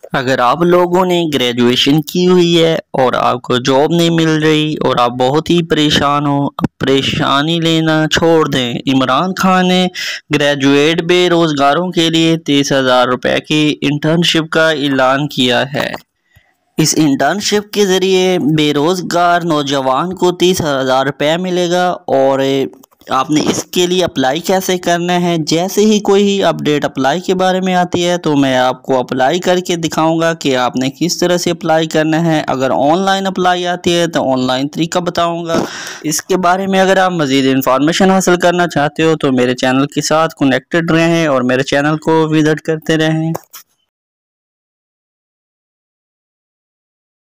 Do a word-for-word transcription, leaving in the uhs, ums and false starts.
अगर आप लोगों ने ग्रेजुएशन की हुई है और आपको जॉब नहीं मिल रही और आप बहुत ही परेशान हो, अब परेशानी लेना छोड़ दें। इमरान खान ने ग्रेजुएट बेरोज़गारों के लिए तीस हज़ार रुपये की इंटर्नशिप का ऐलान किया है। इस इंटर्नशिप के ज़रिए बेरोज़गार नौजवान को तीस हज़ार रुपये मिलेगा। और आपने इसके लिए अप्लाई कैसे करना है, जैसे ही कोई अपडेट अप्लाई के बारे में आती है तो मैं आपको अप्लाई करके दिखाऊंगा कि आपने किस तरह से अप्लाई करना है। अगर ऑनलाइन अप्लाई आती है तो ऑनलाइन तरीका बताऊंगा। इसके बारे में अगर आप मज़ीद इन्फॉर्मेशन हासिल करना चाहते हो तो मेरे चैनल के साथ कनेक्टेड रहें और मेरे चैनल को विज़िट करते रहें।